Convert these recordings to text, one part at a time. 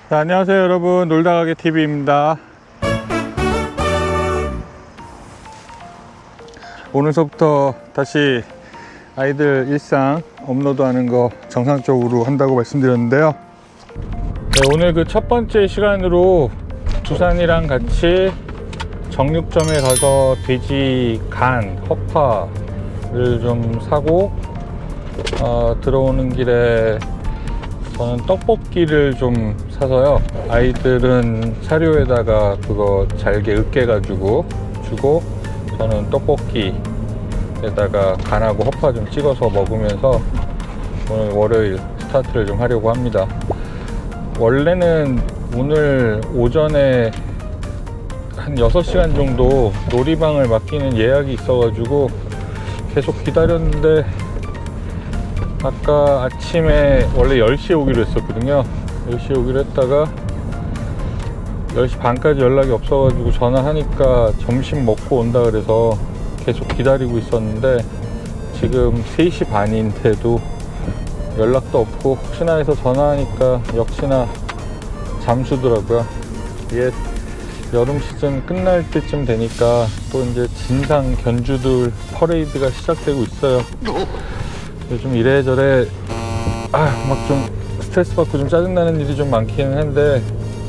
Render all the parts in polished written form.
자, 안녕하세요 여러분, 놀다가게 TV입니다. 오늘서부터 다시 아이들 일상 업로드하는 거 정상적으로 한다고 말씀드렸는데요. 네, 오늘 그 첫 번째 시간으로 두산이랑 같이 정육점에 가서 돼지 간, 허파를 좀 사고 들어오는 길에 저는 떡볶이를 좀 사서요, 아이들은 사료에다가 그거 잘게 으깨 가지고 주고 저는 떡볶이에다가 간하고 허파 좀 찍어서 먹으면서 오늘 월요일 스타트를 좀 하려고 합니다. 원래는 오늘 오전에 한 6시간 정도 놀이방을 맡기는 예약이 있어 가지고 계속 기다렸는데, 아까 아침에 원래 10시에 오기로 했었거든요. 10시에 오기로 했다가 10시 반까지 연락이 없어가지고 전화하니까 점심 먹고 온다 그래서 계속 기다리고 있었는데, 지금 3시 반인데도 연락도 없고 혹시나 해서 전화하니까 역시나 잠수더라고요. 이게 여름 시즌 끝날 때쯤 되니까 또 이제 진상 견주들 퍼레이드가 시작되고 있어요. 요즘 이래저래 막 좀 스트레스 받고 좀 짜증나는 일이 좀 많기는 한데,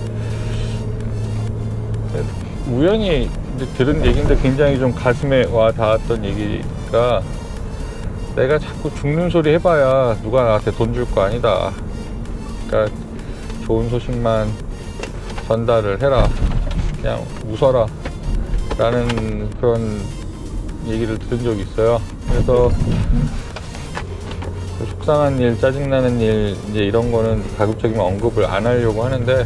우연히 이제 들은 얘기인데 굉장히 좀 가슴에 와 닿았던 얘기가, 내가 자꾸 죽는 소리 해봐야 누가 나한테 돈 줄 거 아니다. 그러니까 좋은 소식만 전달을 해라, 그냥 웃어라 라는 그런 얘기를 들은 적이 있어요. 그래서 속상한 일, 짜증나는 일, 이제 이런 거는 가급적이면 언급을 안 하려고 하는데,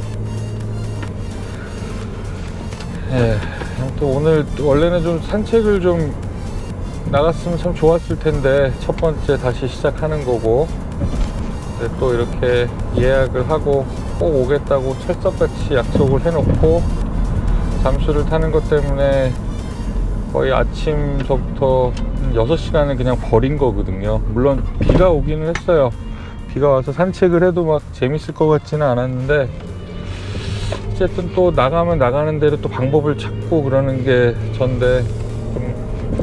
아무튼 오늘 원래는 좀 산책을 좀 나갔으면 참 좋았을 텐데, 첫 번째 다시 시작하는 거고, 근데 또 이렇게 예약을 하고 꼭 오겠다고 철석같이 약속을 해놓고 잠수를 타는 것 때문에 거의 아침서부터 6시간을 그냥 버린 거거든요. 물론 비가 오기는 했어요. 비가 와서 산책을 해도 막 재밌을 것 같지는 않았는데, 어쨌든 또 나가면 나가는 대로 또 방법을 찾고 그러는 게 전데, 좀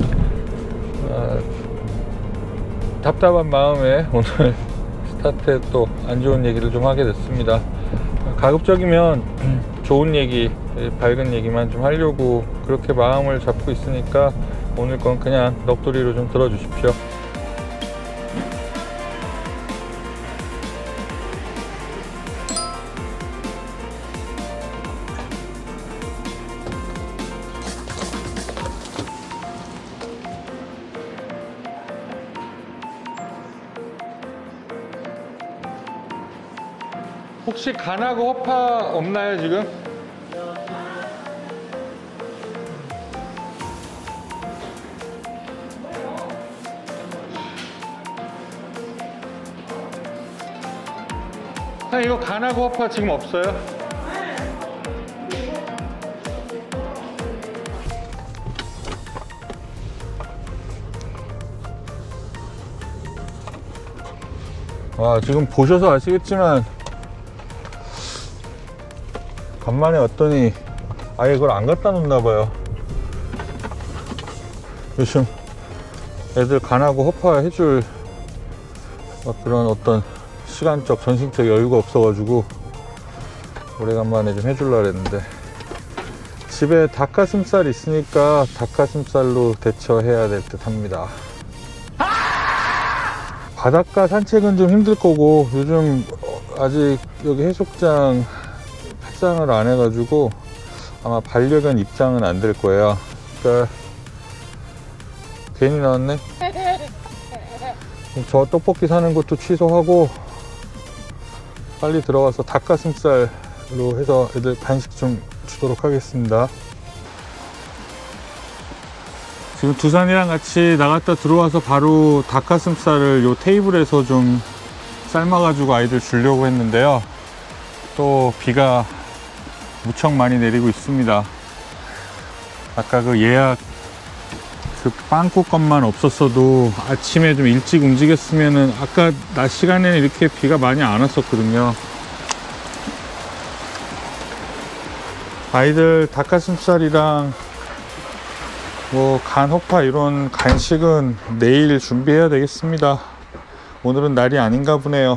답답한 마음에 오늘 스타트에 또 안 좋은 얘기를 좀 하게 됐습니다. 가급적이면 좋은 얘기, 밝은 얘기만 좀 하려고 그렇게 마음을 잡고 있으니까 오늘 건 그냥 넋두리로 좀 들어주십시오. 혹시 간하고 허파 없나요 지금? 이거 간하고 허파 지금 없어요? 지금 보셔서 아시겠지만 간만에 왔더니 아예 그걸 안 갖다 놓나 봐요. 요즘 애들 간하고 허파 해줄 그런 어떤 시간적, 전신적 여유가 없어가지고 오래간만에 좀 해주려고 했는데, 집에 닭가슴살 있으니까 닭가슴살로 대처해야 될 듯 합니다. 바닷가 산책은 좀 힘들 거고, 요즘 아직 여기 해수욕장 폐장을 안 해가지고 아마 반려견 입장은 안 될 거예요. 그러니까 괜히 나왔네. 저 떡볶이 사는 것도 취소하고 빨리 들어가서 닭가슴살로 해서 애들 간식 좀 주도록 하겠습니다. 지금 두산이랑 같이 나갔다 들어와서 바로 닭가슴살을 요 테이블에서 좀 삶아가지고 아이들 주려고 했는데요, 또 비가 무척 많이 내리고 있습니다. 아까 그 예약 그 빵꾸 것만 없었어도 아침에 좀 일찍 움직였으면은, 아까 낮 시간에는 이렇게 비가 많이 안 왔었거든요. 아이들 닭가슴살이랑 뭐 간호파 이런 간식은 내일 준비해야 되겠습니다. 오늘은 날이 아닌가 보네요.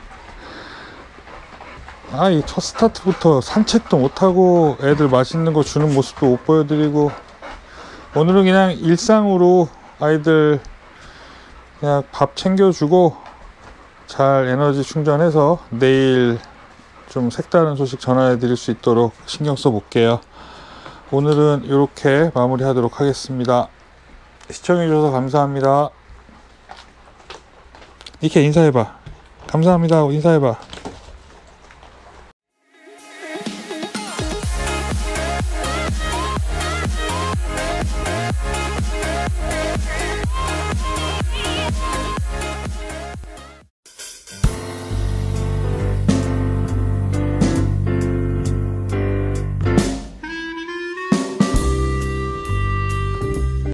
이 첫 스타트부터 산책도 못하고 애들 맛있는 거 주는 모습도 못 보여드리고, 오늘은 그냥 일상으로 아이들 그냥 밥 챙겨주고 잘 에너지 충전해서 내일 좀 색다른 소식 전해 드릴 수 있도록 신경 써 볼게요. 오늘은 이렇게 마무리 하도록 하겠습니다. 시청해 주셔서 감사합니다. 이렇게 인사해봐. 감사합니다 하고 인사해봐.